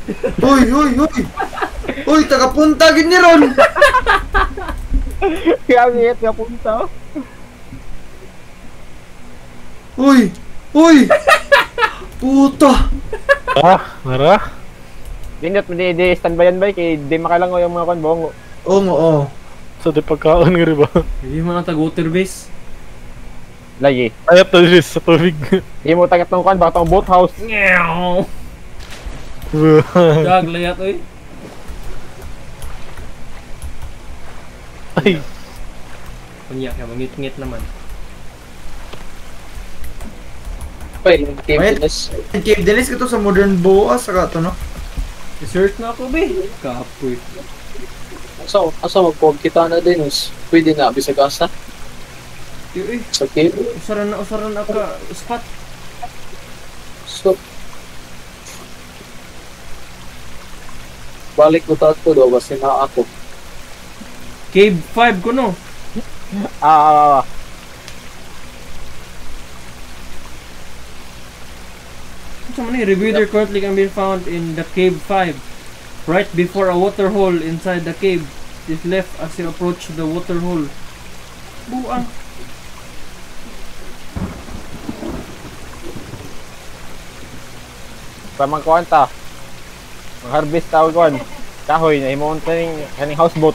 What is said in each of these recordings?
Uy, uy, uy. Uy, tagapunta gid ni ron. Kaya nga punta. Uy, uy. Puta. Nara? Dindot mo di standbyan ba kay di makalango yung mga konbong. Oo, oo. Sa di pagkaon nga rin ba? Hindi mo na tag-water base. Lagi. Ayat na rin sa tubig. Di mo tagat ng kon ba tong boat house. Ngeow! Jag, layat oy. Ay, Kunyak ya, mangit-ngit naman. Wait, Cave Dennis ka to sa Modern Boa sa to no? I-search na ako, be. Kapoy. Asa magpog kita na din is pwede na bisag asa Yung eh, sa cave. usaran na ka spot. So balik ko tato daw kasi na ako. Cave 5 ko no. Ah. Many rebuilder currently can be found in the cave 5. Right before a water hole inside the cave is left as you approach the water hole. Buang. Pamangkuan ta. Mag-harvest tawag kon. Kahoy na imong kaning houseboat.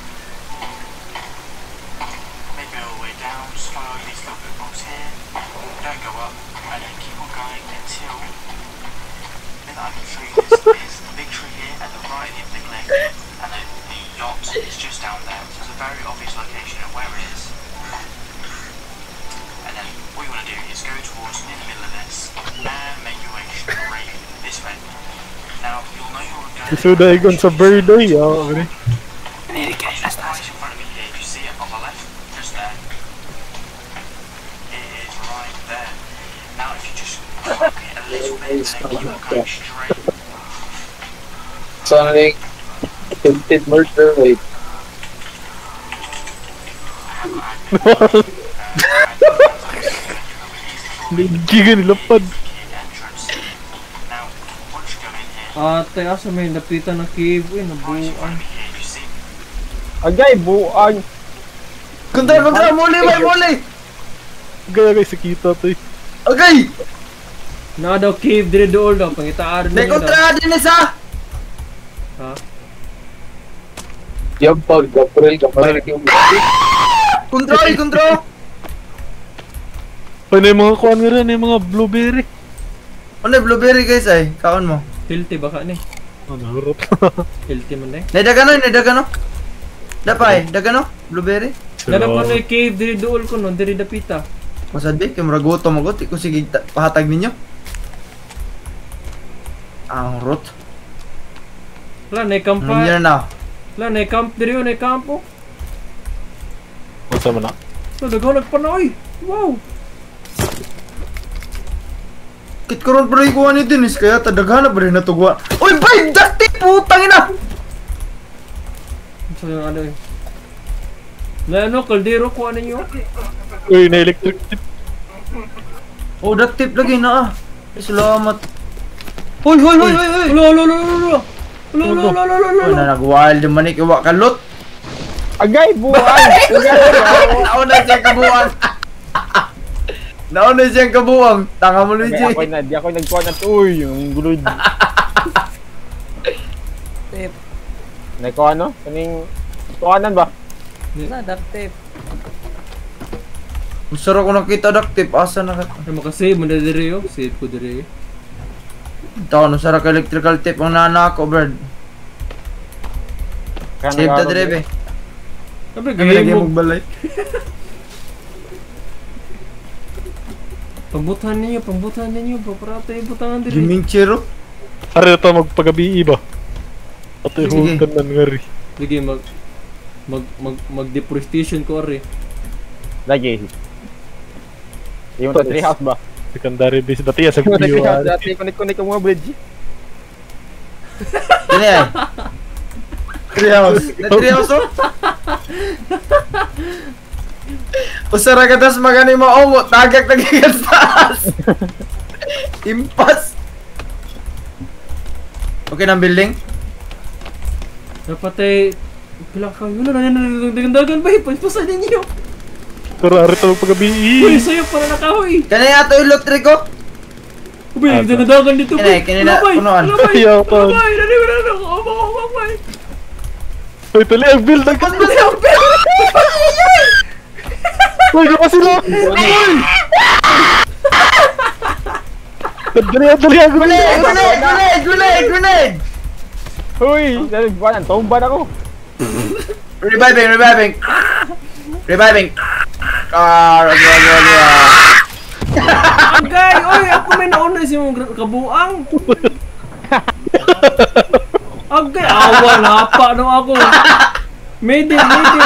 Make your way down slowly, stop at box here. Don't go up, and then keep on going until then I can show you this is the big tree here at the right of the big lake, and then the yacht is just down there. So it's a very obvious location of where it is. And then what you want to do is go towards in the middle of this and make your way straight this way. Now you'll know you're going. isuda igon sa bird ay. Oo, gani. Right in front of me here, if you see it on the left, just there. It is right there. Now if you just look it a little bit, and then keep on going straight. Sonic attempted murder rate. Gigan lapad. Entrance. Now, once you go in here, Ate, asa may napitan ng cave. Uy, right in nabuang. front of me here, if you see Agay buang. Kontra, muli, may muli. Gaya guys, sa kita to eh. Okay. Na daw cave dire dool daw pangitaan May daw. kontra Dennis ha. Ha? Yung pag-april yung Kontra, kontra. Ay, na yung mga kuhan nga rin, yung mga blueberry. Ano blueberry guys ay? Kaon mo. Tilti baka ni. Oh, nahurot. Tilti man dai. Nadagano. Dapay, dagano? Blueberry? Dala pa na cave dire dool ko no, dire dapita. Masadbi, kay muragoto magot. Iko sige pahatag ninyo. Ang rot. Wala na camp Ano nyo na? Wala na camp dire na campo. Masa mo na? So dagaw nagpanoy. Wow. Kit karon pa rin kuha ni Dennis kaya tadaghan na pa rin natugwa. Uy, bay! Dati! Putang ina! So yung ano eh. Na ano, kaldero ko ano nyo? Uy, na electric tip. Oh, that tip lagi na ah. Ay, salamat. Hoy! Ulo. Uy, na nag-wild yung manik iwa kalot. Agay buang. Nauna siyang kabuang. Nauna siyang kabuang. Tanga mo, Luigi. Di ako nagkuha na uy, yung gulod. Tip. Nagkuha no? Kaning tuwanan ba? Wala, duct tape. Masarap ko nakita duct tape. Asa na ka? Ay makasave mo na dire yo. Save ko dire. Ito, masarap ka electrical tape ang nana ko, bird. Save ta dire, be. Sabi Kami gawin lagi mo. magbalay. Pambutan ninyo ba para tayo butangan dire. Gaming chiro. Ari ito magpagabi iba. Ato Sige. yung kanan nga rin. Sige mag deforestation ko ari. Lagi. Yung tree house ba? Secondary base. Dati yan sa Yung tree video. house dati connect ang mga bridge. Kani ay. Treehouse. Na treehouse oh. Usara ka tas magani mo omo. Tagak nagigas taas. Impas. Okay ng building? Dapat ay... Pila ka, yun na dagan ba? Paspasan ninyo. Tara, arito Uy, magpagabi. sa'yo para nakahoy. Kanina ato yung loot Rico? Uy, nagdadagan dito. Kanina, punuan. Yapan. Nani mo na ako. Abang. Uy, tali ang build. Uy, gapa sila. Dali ako. Grenade! Uy! Nalagbuan, tumban ako! Reviving! Agay! Oy, ako may nauna si mong kabuang. Agay! Awa, napa no ako. Mayday!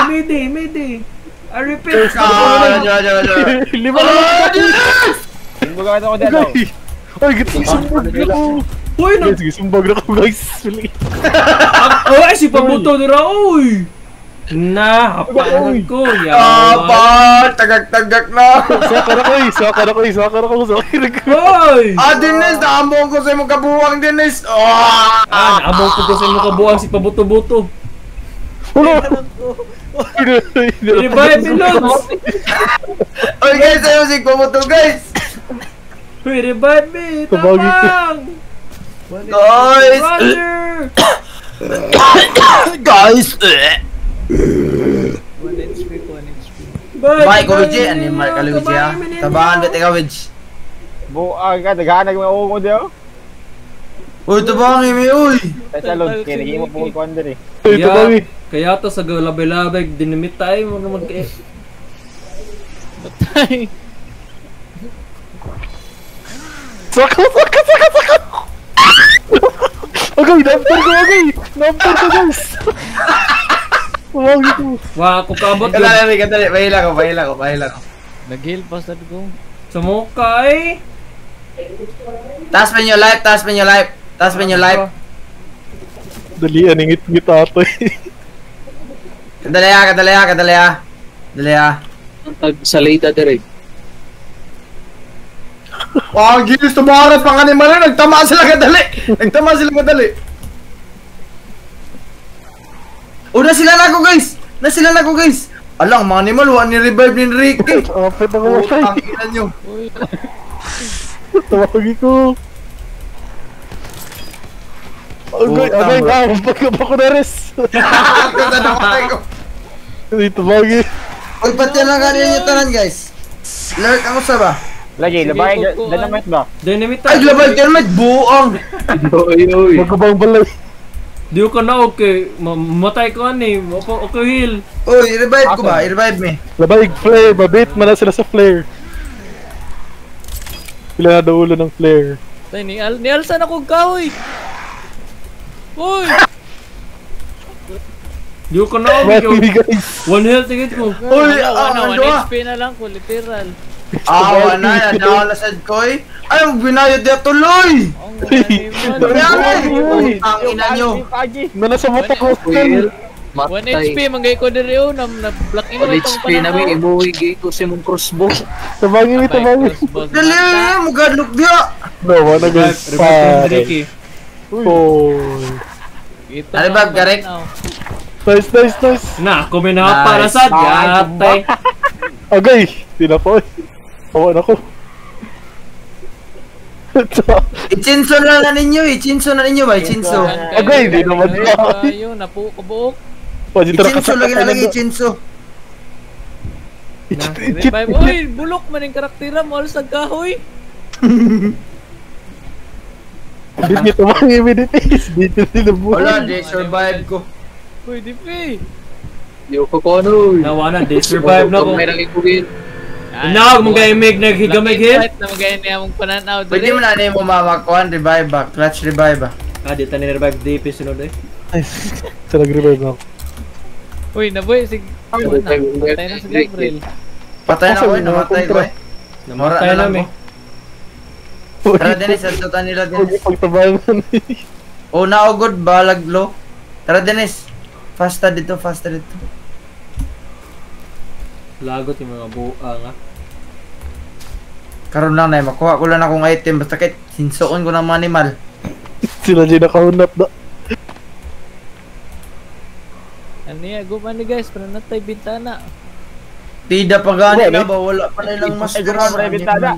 I repeat. Lima lang. Sumbagan ako dito! Ay, sumbag na ako. Uy, Sige, sumbag na ako guys. Ay, si Pabuto nila, uy! Na, hapakan ko, yaman. Tagak na! Sakar ako. Hoy! Dennis, naambong ko sa mong kabuwang, Dennis! Naabang ko kasi mo kabuang si Pabuto-buto. Revive me, Lods! Oy guys, ayaw si Kumoto guys! Uy, revive me! Tabagi ko. Tapang! Guys! Roger! Guys! 1 HP. Bye, Kawidji! Animal ka, Luigi ha? Tabangan bete ka, Widj! Buang ka, naghanag mga umo dito! Uy, tabangan imi, uy! Tasa Lod, kaya naging mo pong kuwander eh. Kaya to sa labay-labay, dinamit tayo mag-e. Patay. Saka! Agay, nampar ko guys! Tumagi ko. Wah, ako kabot yun. Kadali, mahila ko. Nag-heal pa sad ko. Sa mukha eh. Taas pa yung life! Dali, aningit-ngit ato eh. Kadali ha! Salida direct. Gilis, tumaras pang animal na, nagtama sila kadali! Nasila na ako guys! Alang, mga animal, wala ni-revive ni Ricky! Kapit ako matay. Ang ina nyo! Tumagi ko. Agay, pagkaba ko na res. Tumagi. Uy, pati lang ganyan yung tanan guys! Lurk, ako sa ba? Lagi, labay, dynamite ba? Dynamite Ay, global termite, buong! Oy. Magkabang balay. Di ko na okay. Matay ko ani. Okay heal. Uy, i-revive ko ba? I-revive me. Labay, flare. Mabit man na sila sa flare. Sila na daw ulo ng flare. Tay ni Alsan ako kahoy. Uy! Di ko na okay. Mati guys. One health tigit ko. Uy, Wala, 1 ano HP na lang ko, literal. wala na, nawalasad ko eh. Ay, ang binayod niya tuloy! Ang ina nyo. Nana sa mata ko. 1 Matay. HP, manggay ko diri o, na-block in 1 HP namin, ibuwi ko sa mong crossbow. Tabagi. Dali, mugadlok dia! No, wala guys. Revive Ricky. Oh. Ano ba, Garek? Nice. Na, ako may nakapara sad. Yatay. Agay. Di na po. Awan ako. Ichinso na ninyo ba? Ichinso. Agay, di naman na. Ayun, napukabuok. Ichinso lagi na lang Ichinso. Revive. Uy, bulok man yung karaktera mo, alas nagkahoy. Hindi tumang immunities. Dito sila buhay. Wala, di survive ko. Uy, dipi. Yo ko kono. Nawana, they survive na ko. May naging bugin. Inawag mong gamig naghigamig heal. Na magayon niya mong pananaw. Pwede mo na na yung mamakuan, revive ba? Clutch revive ba? Di ta ni-revive DP sunod eh. Nice. Sa nag-revive na ako. Uy, naboy, sig... Patay na si Gabriel. Patay na ko eh, namatay ko eh. Namatay na lang namin. Tara Dennis, santutan nila Dennis. Pagtabayan. Oh, naugod, balag low. Tara Dennis. Faster dito. Lagot yung mga buang ha. Karon lang na makuha ko lang akong item basta kahit sinsuon ko ng mga animal. Sila dyan nakahunap na. Ano yan, gumani guys, para natay bintana. Tida pa gani na ba? Wala pa nilang mas Ay, gano'n pa rin bintana.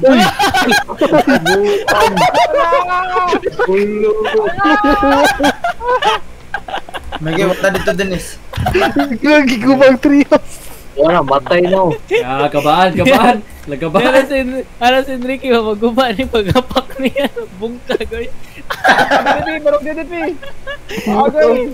May giwat na dito, Dennis. Lagi ko bang treehouse. Wala, matay na. Ah, kabaan. Lagaban. Ano si Enrique, magumani pagkapak niya. Bungkag, oy. Dito, barog dito, Okay.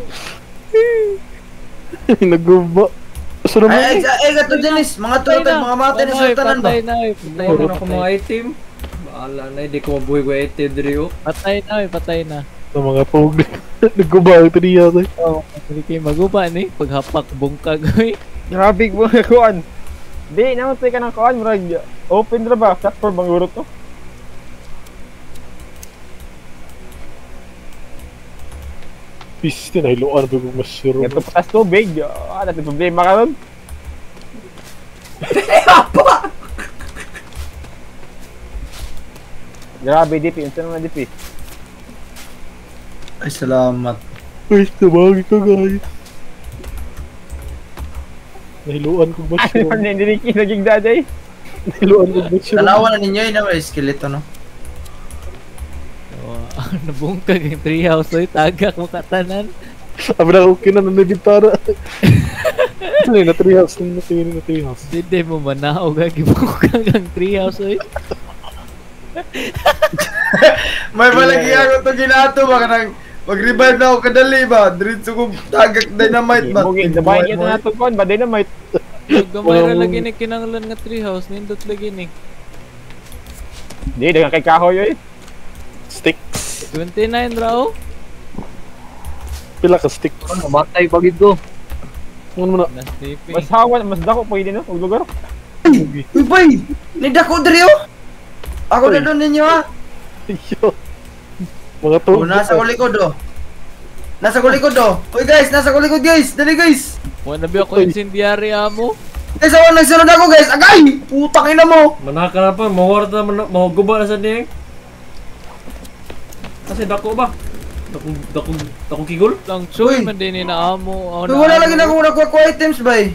Nagguba. Gusto naman Ay, gato, Dennis. Mga tuloy, mga mata ni Sultanan ba? Patay na, oy. Patay na ako mga item. Baala na, di ko mabuhay ko item diri oh. Patay na, oy. Patay na. sa mga pog. Nagguba ang treehouse. Enrique, maguba ni. Paghapak, bungkag, oy. Grabe mo kuan. Di naman ka ng kuan, murag open ra ba? Platform bang urot to? Piste na hiluan ba kung masyuro. Ito patas tubig. Natin problema ka nun. Grabe, DP. Unsa naman, DP? Ay, salamat. Uy, nabagi ka guys. Nahiluan kong Ano masyuro. man, hindi naging daday. Nahiluan kong masyuro. Tanawan na ninyo yun na skeleto, no? Oh, nabungkag yung treehouse, oy. Tagak mo katanan. Sabi na okay na bintana. Ano yun, na treehouse. Na treehouse. Hindi mo manaog, gibungkag ang treehouse, oy. May malagi ako ito ginato ba kanang mag-revive na ako kadali ba? Diretso ko tagak dynamite ba? Mugin, dabayan ito na ito kuan ba? Dynamite. Gamay ra lagi ni kinanglan nga treehouse, nindot lagi ni. Di, dagang kay kahoy yun. Stick. 29 raw. Pila ka stick. Matay pagid ko. Ano mo na? Nas DP. Mas hawan, mas dako pwede no? Ang lugar. Uy, bay! Nidako diri oh! Ako na doon ninyo ha! Yo. Mga to. Oh, nasa ko likod oh! Nasa ko likod oh! Uy guys, nasa ko likod guys! Dali guys! Wala na ba ako incendiary amo? Guys, ako nagsunod ako guys! Agay! Putang ina mo! Manaka na pa, mawarta na, mahuguba na sa ding. Kasi dako ba? Dakong kigol? Lang choy Uy. man din ni na amo. Uy, wala lagi na ako nakuha ko items bay!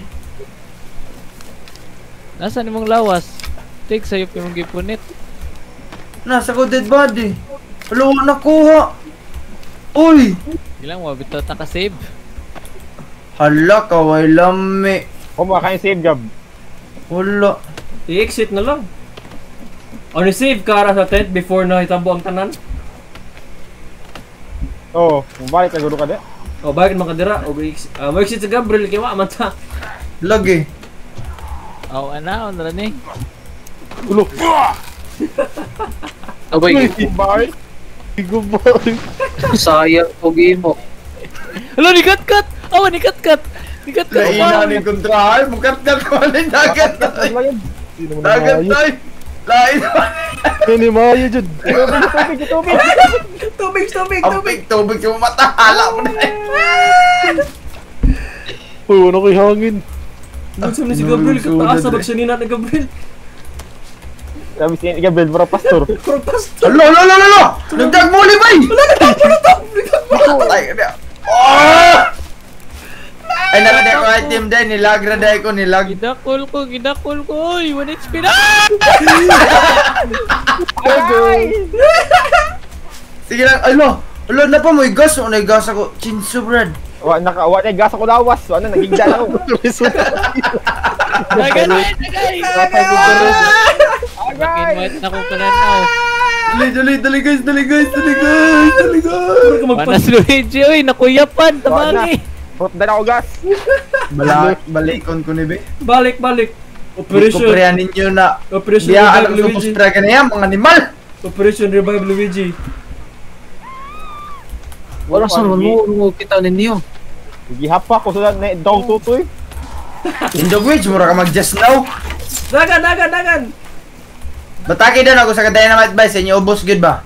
Nasaan imong lawas? Take sayo yung gipunit. Nasa ko dead body! Wala ko nakuha! Uy! Ilang mo bitaw ta ka save. Hala, kaway lami! Kung makain save job. Wala! I-exit na lang. O ni-save kara sa tent before na hitabo ang tanan. Oo, balik ka guro ka de. O bakit makadira? O mag-exit sa Gabriel kaya wa man ta. Lagi! Aw ana on ra ni. Ulo. Abay, Balik. Nagguba. sayang ko mo. Hello ni kat. Aw ni kat. Ni kat. Laina ni kontrahan! Mukat-kat ko alin dagat! Layan. Hindi naman Dagat maayo. tayo! Lain naman! Hindi maayo dyan. Tubig! Tubig yung mata! Hala mo na Uy, ano ko'y hangin. Nagsun ni si Gabriel, kataas na magsanina ni Gabriel. Sabi si Gabriel, para pastor. Korpas! Alo! Nagdag mo ulit bay! Patay ka niya! Oh! Ay nakaday ko item din, nilag na day ko, nilag. Gidakol ko. Oy, 1 HP na. Sige lang, alo na pa mo, igas o naigas ako. Chinsu brad. Wa na gas ako lawas. Ano nagigda ako. Dagay. Again white na ko kananaw. Dali guys! Panas Luigi, oy, nakuyapan, tabangi. Put na ako gas. Balikon ko ni be. Balik! Operation. Operation! Ninyo na. Operation Diya, Revive alam ko Luigi! pustra ka na yan, mga animal! Operation Revive Luigi! Wala sa mo kita ninyo. Gihapa ko sa na dog tutoy. Indog witch, mura ka mag-just now. Dagan! Bataki doon ako sa ka-dynamite ba? Sa inyo ubos good ba?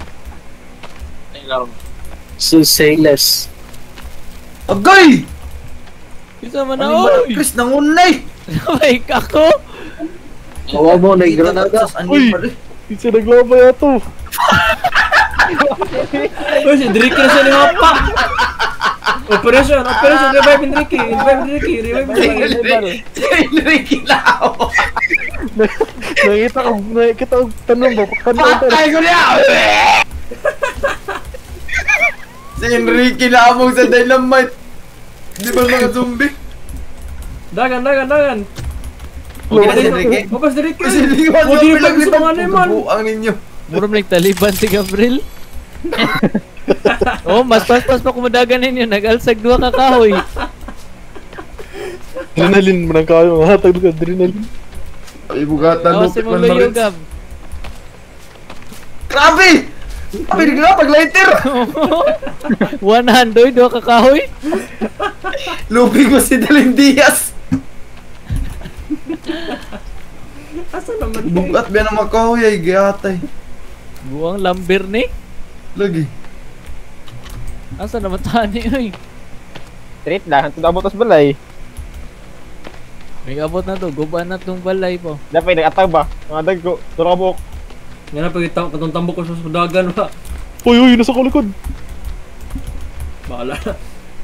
So sayless. Agay! Isa man na, Animal, oy. Chris, nangunay! Sabay ka ko. Awa mo na granada. Animal eh. Isa naglaba yato. Uy, si Drake na siya ni Mapak! Operation, revive Enrique, revive Enrique. Si Enrique Lao! Nakita ko tanong ba? Patay ko niya! Si Enrique Lao sa dynamite! Di ba mga zombie? Dagan. Okay na si Enrique. Opas Enrique. Kasi hindi ko O, di ba gusto mga naman? Ang ninyo. Murong nagtaliban si Gabriel. Oh, mas pa kumadagan ninyo. Nag-alsag 2 ka kahoy. Adrenaline mo nang kayo. Hatag ng adrenaline. Ay, bugatan Oh, si lupit man Muluyo marit. Gab. Grabe! Grabe nga pag-lighter! 100, 2 ka kahoy. Lupi ko si Daling Diaz! Asa naman yun? Bugat ba na makahoy ay gayatay. Buang lambir ni. Lagi. Asa naman tani oy. Street lang, hantud abot os balay. May abot na to, guban na tong balay po. Dapat nag-ataw ba? Mga dagko, turabok. Nga na pag katong tambok ko sa sudagan ba? Uy, nasa kalikod. Bahala na.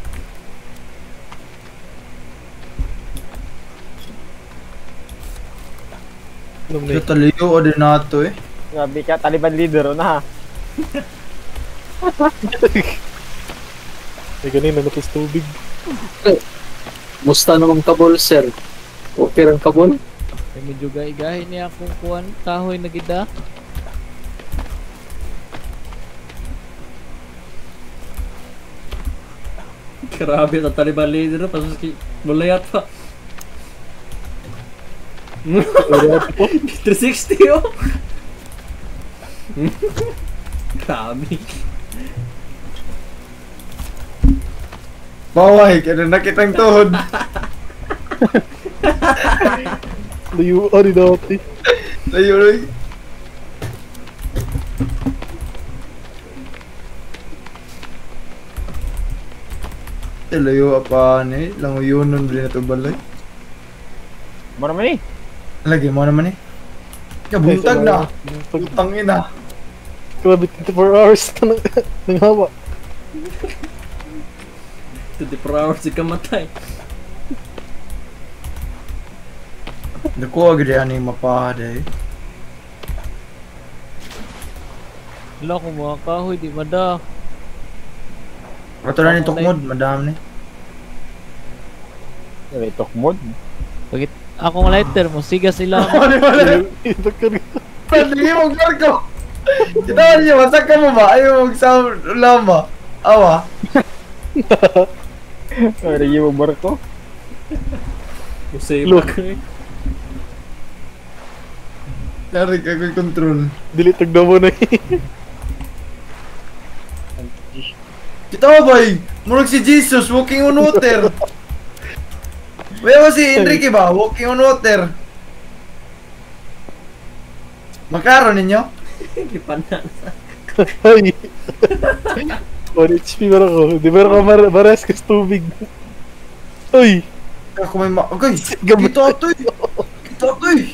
Alam na Sa taliyo o din nato eh. Grabe ka, Taliban leader na ha. Ay, ganina natas tubig. Musta namang kabol, sir? Okay ang kabol? Kay medyo gay-gay niya akong kuan kahoy na gida. Grabe sa Taliban leader na pasus mulayat pa. 360 oh. Grabe. Baway, kaya nakitang tuhod. Layuan ni dati. Layo rin. Layo apa ni? Languyunon din na ito balay. Mo naman eh. Lagi mo naman eh. Kabuntag na. Putang ina. Grabe, 24 hours na nang hawa. 24 hours di ka matay. Naku, agad yan yung mapahad eh. Wala ko mga kahoy, di mada. Kato na ni Tukmod, madami ni. Talk mode. Bakit akong lighter mo, siga sila. Ano wala? Ito ka rin. Sige mo, Marco! Kita niyo, masak ka mo ba? Ayaw mo sa lama. Awa. Sorry, yung barko. Usay Look. ba? Narik ako yung control. Dilitag na mo na eh. Kita mo ba murag si Jesus walking on water. Wala si Enrique ba? Walking on water. Makaro ninyo? Di pa na. Ay. 1 HP meron ko. Di meron ko mares kas tubig. Uy. Ako may okay. Gabi. Kita ito eh. Kita ito eh.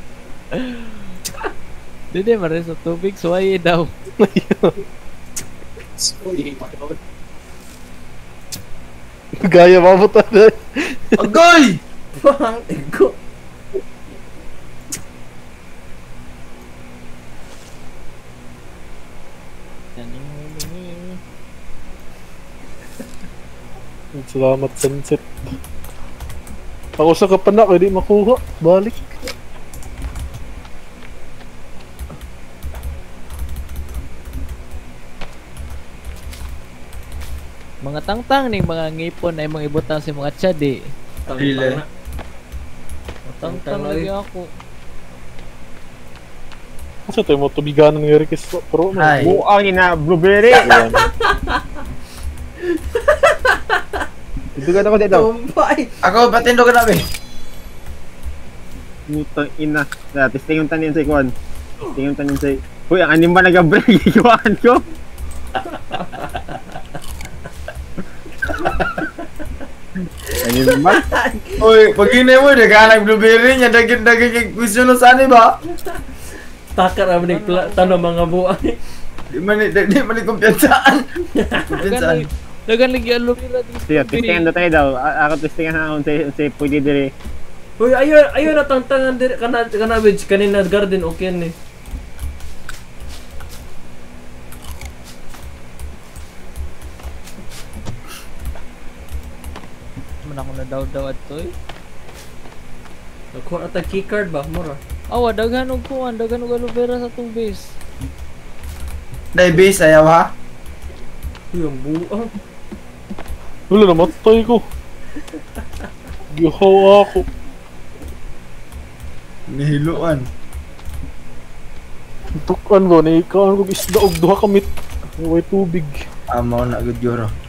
Dede mares sa tubig, suwaye daw. Gaya mabuta na. Agay! Pang ego. Salamat sunset. Ako sa kapanak, hindi makuha. Balik. Mga tangtang ning mga ngipon ay mga ibutang si mga tiyadi. Pili. Tangtang lagi ako. Kasi tayo mo tubiganan ng request pro no. Ay. Buang ina, blueberry. Idugan ako dito. Tumpay. Ako, patindo ka namin. Putang ina. Dati, tingin tanin sa ikuan. Tingin tanin sa... Uy, ang anim ba nag-break? Ikuan ko? Anim ba? Uy, pag inay mo, naghanap blueberry niya, daging question no saan ba? Takar naman yung tanong mga buhay. Di man ni kumpiyansaan. Kumpiyansaan. Dagan lagi alo nila dito. Sige, testingan na tayo daw. Ako testingan na kung pwede diri. Uy, ayo na tangtangan dire kana which kanina garden okay ni. Man ako na daw at to eh. Nakuha ata keycard ba mura? Awa, daghan og kuan, daghan og aloe vera sa tong base. Dai base ayaw ha. Uy, ang buang. Wala, namatay ko. Gihaw ako. Nihiluan. Tukan ba, naikawan ko isda og duha kamit. May tubig. Amo na gud yoro.